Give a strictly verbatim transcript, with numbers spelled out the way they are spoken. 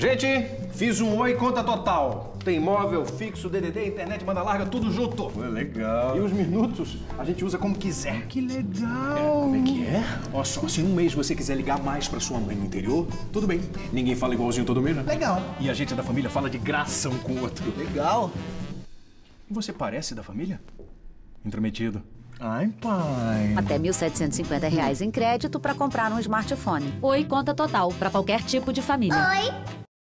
Gente, fiz um Oi Conta Total. Tem móvel, fixo, D D D, internet, banda larga, tudo junto. Pô, legal. E os minutos a gente usa como quiser. Que legal. É, como é que é? Ó só, se em um mês você quiser ligar mais pra sua mãe no interior, tudo bem. Ninguém fala igualzinho todo mês, né? Legal. E a gente da família fala de graça um com o outro. Legal. E você parece da família? Intrometido. Ai, pai. Até mil setecentos e cinquenta reais em crédito para comprar um smartphone. Oi Conta Total, para qualquer tipo de família. Oi.